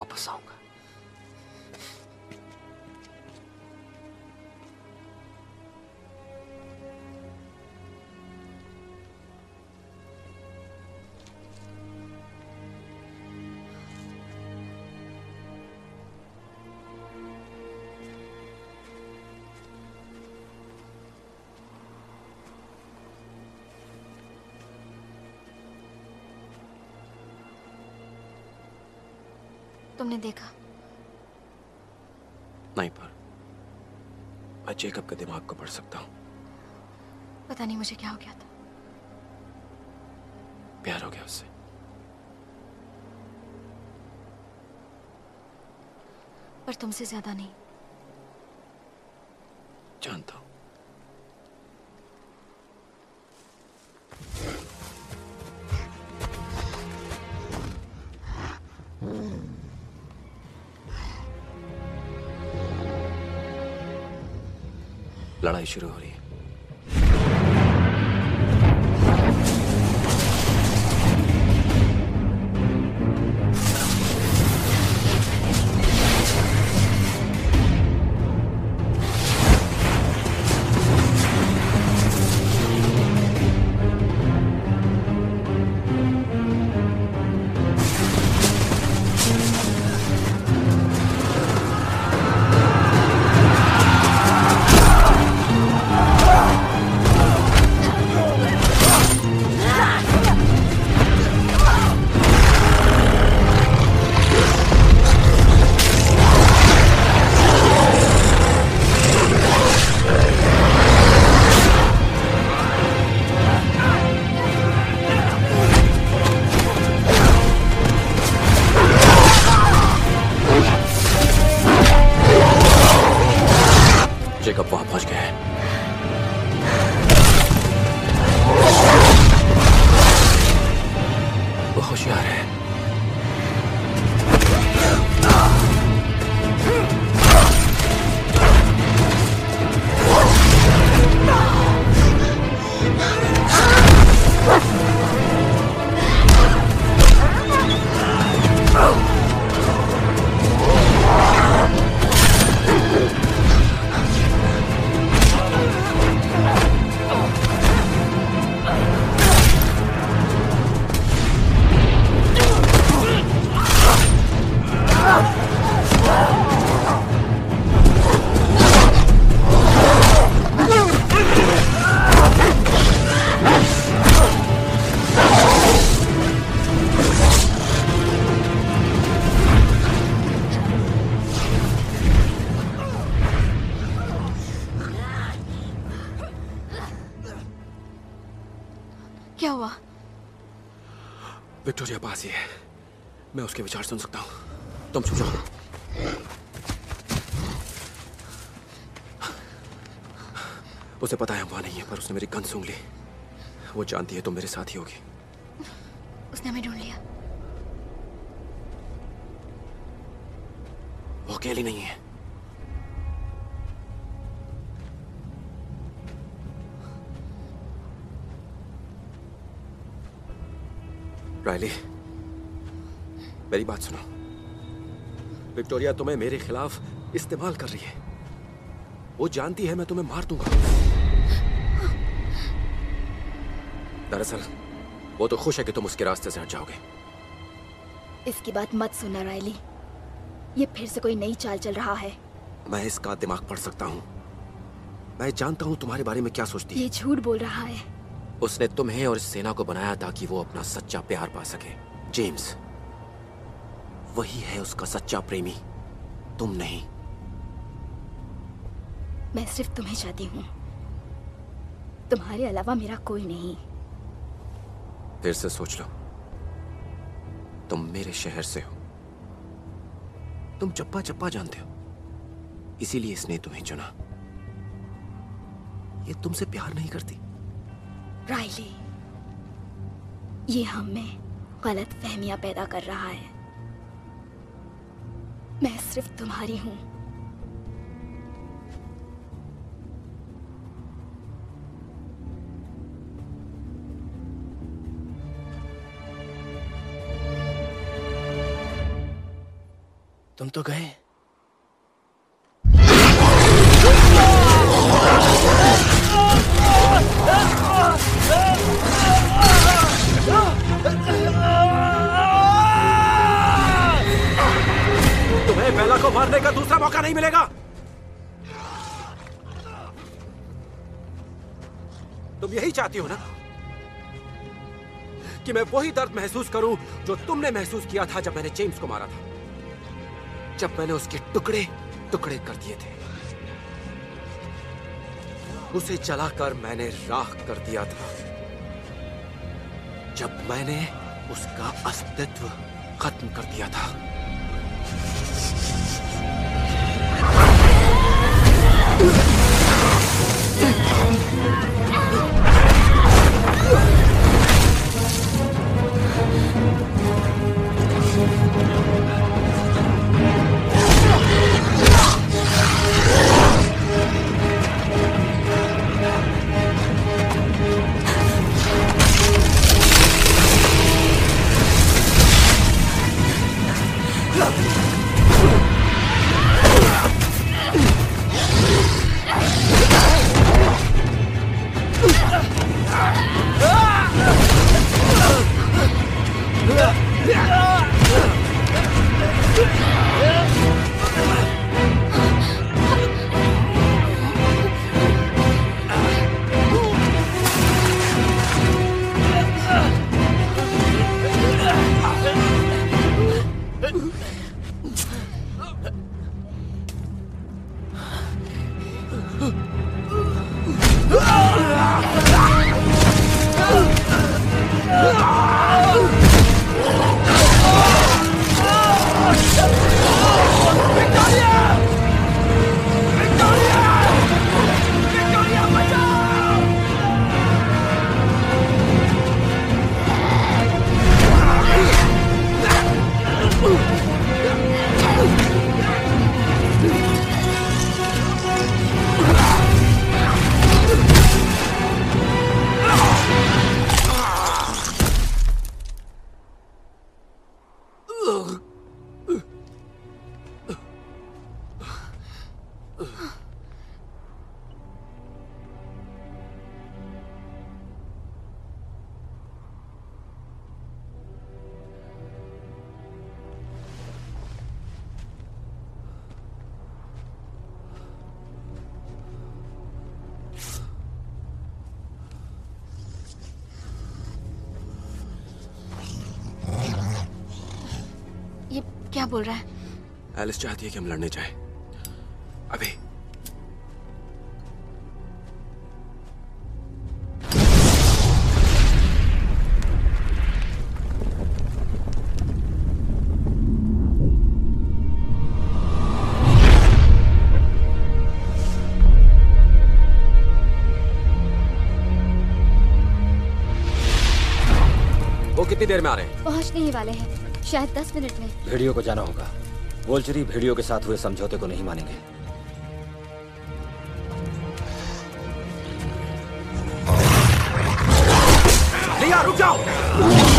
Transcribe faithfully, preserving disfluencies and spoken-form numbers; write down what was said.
वापस आऊंगा। तुमने देखा? नहीं, पर मैं जेकब के दिमाग को पढ़ सकता हूँ। पता नहीं मुझे क्या हो गया था। प्यार हो गया उससे। पर तुमसे ज्यादा नहीं। जानता हूँ। लड़ाई शुरू हो रही है। जेकब वहां पहुंच गया है। वो होशियार है। क्या हुआ? विक्टोरिया पास ही है। मैं उसके विचार सुन सकता हूँ। तुम चुप जाओ। उसे पता है हम वहां नहीं है, पर उसने मेरी गन सूंघ ली। वो जानती है तुम मेरे साथ ही होगी। उसने हमें ढूंढ लिया। वो अकेली नहीं है। रायली, मेरी बात सुनो। विक्टोरिया तुम्हें मेरे खिलाफ इस्तेमाल कर रही है। वो जानती है मैं तुम्हें मार दूंगा। दरअसल वो तो खुश है कि तुम उसके रास्ते से हट जाओगे। इसकी बात मत सुनना रायली। ये फिर से कोई नई चाल चल रहा है। मैं इसका दिमाग पढ़ सकता हूँ। मैं जानता हूँ तुम्हारे बारे में क्या सोचती है। ये झूठ बोल रहा है। उसने तुम्हें और इस सेना को बनाया ताकि वो अपना सच्चा प्यार पा सके। जेम्स, वही है उसका सच्चा प्रेमी, तुम नहीं। मैं सिर्फ तुम्हें चाहती हूँ, तुम्हारे अलावा मेरा कोई नहीं। फिर से सोच लो, तुम मेरे शहर से हो। तुम चप्पा चप्पा जानते हो, इसीलिए इसने तुम्हें चुना। ये तुमसे प्यार नहीं करती। रायली, ये हम में गलत फहमियां पैदा कर रहा है। मैं सिर्फ तुम्हारी हूं। तुम तो गए। तुम्हें बेला को मारने का दूसरा मौका नहीं मिलेगा। तुम यही चाहती हो ना कि मैं वही दर्द महसूस करूं जो तुमने महसूस किया था जब मैंने जेम्स को मारा था, जब मैंने उसके टुकड़े टुकड़े कर दिए थे। उसे जलाकर मैंने राख कर दिया था, जब मैंने उसका अस्तित्व खत्म कर दिया था। क्या बोल रहा है? एलिस चाहती है कि हम लड़ने जाएं। अभी। वो कितनी देर में आ रहे हैं? पहुंचने ही वाले हैं, शायद दस मिनट में। भेड़ियों को जाना होगा। वोल्चरी भेड़ियों के साथ हुए समझौते को नहीं मानेंगे। लिया, रुक जाओ।